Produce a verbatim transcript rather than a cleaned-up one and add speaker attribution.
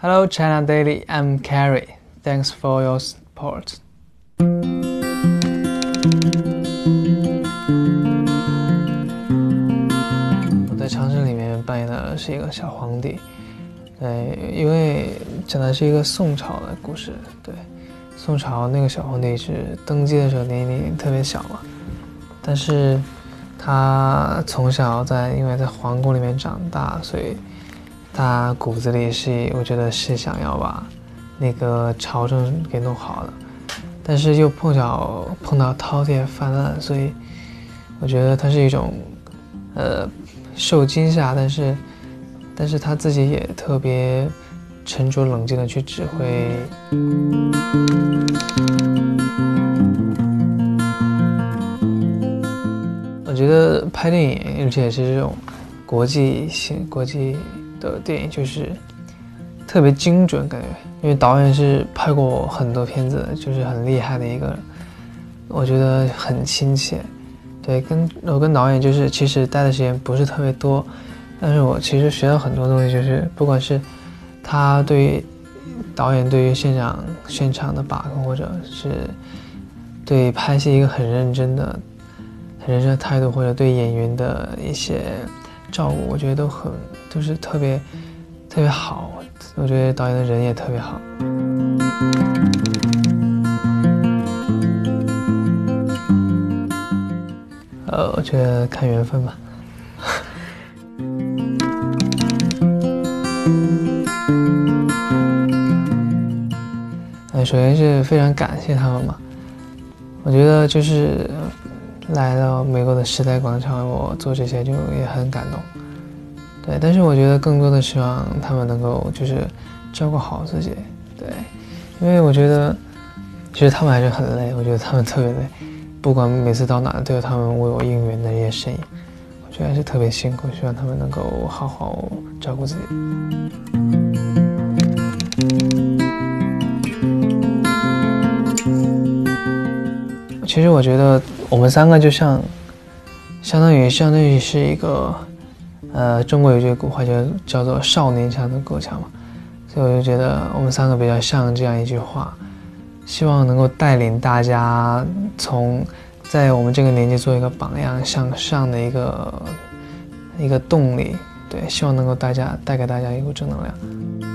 Speaker 1: Hello China Daily, I'm Carrie. Thanks for your support. 我在长城里面扮演的是一个小皇帝，对，因为讲的是一个宋朝的故事。对，宋朝那个小皇帝是登基的时候年龄特别小嘛，但是他从小在因为在皇宫里面长大，所以他骨子里是我觉得是想要把那个朝政给弄好的，但是又碰巧碰到饕餮泛滥，所以我觉得他是一种呃受惊吓，但是但是他自己也特别沉着冷静的去指挥。我觉得拍电影，而且是这种国际性国际的电影，就是特别精准感觉，因为导演是拍过很多片子的，就是很厉害的一个人，我觉得很亲切。对，跟我跟导演就是其实待的时间不是特别多，但是我其实学到很多东西，就是不管是他对于导演对于现场现场的把控，或者是对拍戏一个很认真的很认真的态度，或者对演员的一些照顾，我觉得都很都是特别特别好。我觉得导演的人也特别好。呃，我觉得看缘分吧。呃，首先是非常感谢他们嘛。我觉得就是来到美国的时代广场，我做这些就也很感动。对，但是我觉得更多的希望他们能够就是照顾好自己。对，因为我觉得其实他们还是很累，我觉得他们特别累，不管每次到哪都有他们为我应援的这些身影，我觉得还是特别辛苦，希望他们能够好好照顾自己。其实我觉得我们三个就像相当于相当于是一个呃，中国有句古话就叫做少年强则国强嘛，所以我就觉得我们三个比较像这样一句话，希望能够带领大家从在我们这个年纪做一个榜样向上的一个一个动力。对，希望能够大家带给大家一股正能量。